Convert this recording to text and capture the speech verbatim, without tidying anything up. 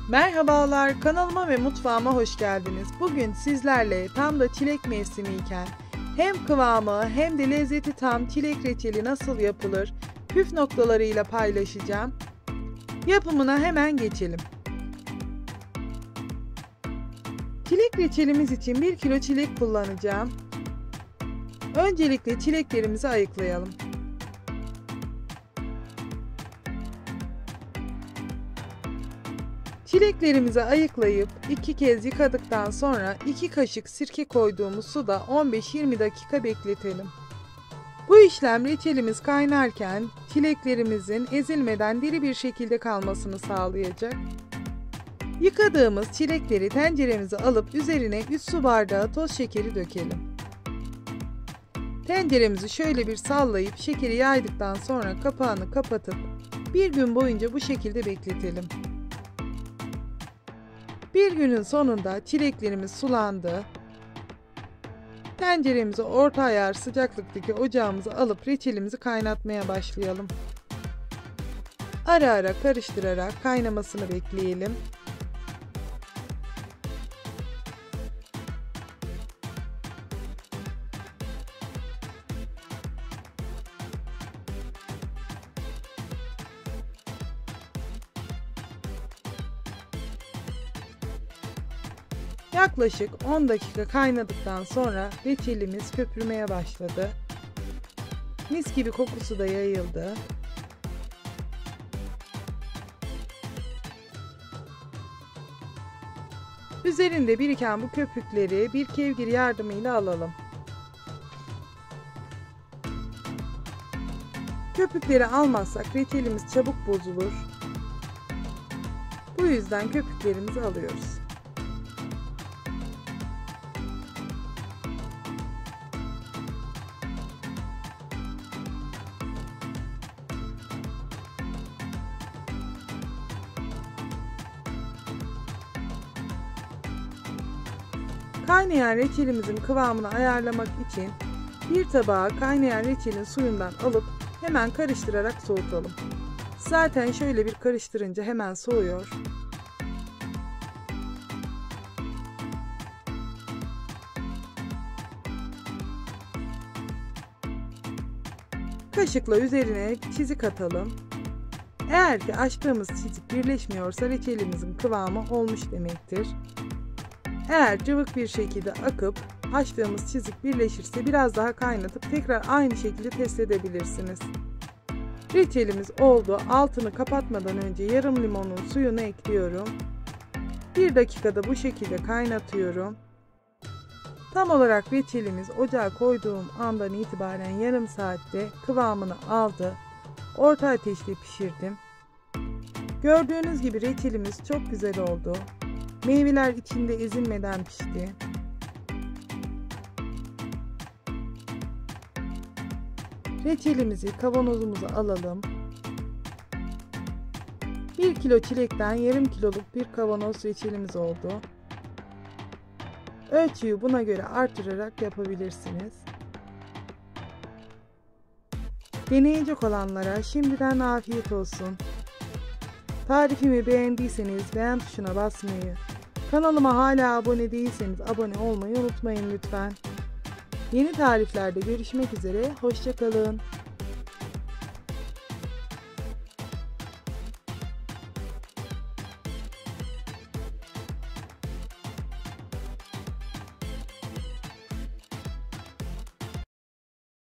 Merhabalar, kanalıma ve mutfağıma hoş geldiniz. Bugün sizlerle tam da çilek mevsimiyken hem kıvamı hem de lezzeti tam çilek reçeli nasıl yapılır püf noktalarıyla paylaşacağım. Yapımına hemen geçelim. Çilek reçelimiz için bir kilo çilek kullanacağım. Öncelikle çileklerimizi ayıklayalım. Çileklerimizi ayıklayıp iki kez yıkadıktan sonra iki kaşık sirke koyduğumuz suda on beş yirmi dakika bekletelim. Bu işlem reçelimiz kaynarken çileklerimizin ezilmeden diri bir şekilde kalmasını sağlayacak. Yıkadığımız çilekleri tenceremize alıp üzerine üç su bardağı toz şekeri dökelim. Tenceremizi şöyle bir sallayıp şekeri yaydıktan sonra kapağını kapatıp bir gün boyunca bu şekilde bekletelim. Bir günün sonunda çileklerimiz sulandı. Tenceremizi orta ayar sıcaklıktaki ocağımıza alıp reçelimizi kaynatmaya başlayalım. Ara ara karıştırarak kaynamasını bekleyelim. Yaklaşık on dakika kaynadıktan sonra reçelimiz köpürmeye başladı. Mis gibi kokusu da yayıldı. Üzerinde biriken bu köpükleri bir kevgir yardımıyla alalım. Köpükleri almazsak reçelimiz çabuk bozulur. Bu yüzden köpüklerimizi alıyoruz. Kaynayan reçelimizin kıvamını ayarlamak için bir tabağa kaynayan reçelin suyundan alıp hemen karıştırarak soğutalım. Zaten şöyle bir karıştırınca hemen soğuyor. Kaşıkla üzerine çizik atalım. Eğer ki açtığımız çizik birleşmiyorsa reçelimizin kıvamı olmuş demektir. Eğer cıvık bir şekilde akıp açtığımız çizik birleşirse biraz daha kaynatıp tekrar aynı şekilde test edebilirsiniz. Reçelimiz oldu. Altını kapatmadan önce yarım limonun suyunu ekliyorum. Bir dakikada bu şekilde kaynatıyorum. Tam olarak reçelimiz ocağa koyduğum andan itibaren yarım saatte kıvamını aldı. Orta ateşte pişirdim. Gördüğünüz gibi reçelimiz çok güzel oldu. Meyveler içinde ezilmeden pişti. Reçelimizi kavanozumuza alalım. bir kilo çilekten yarım kiloluk bir kavanoz reçelimiz oldu. Ölçüyü buna göre artırarak yapabilirsiniz. Deneyecek olanlara şimdiden afiyet olsun. Tarifimi beğendiyseniz beğen tuşuna basmayı, kanalıma hala abone değilseniz abone olmayı unutmayın lütfen. Yeni tariflerde görüşmek üzere, hoşça kalın.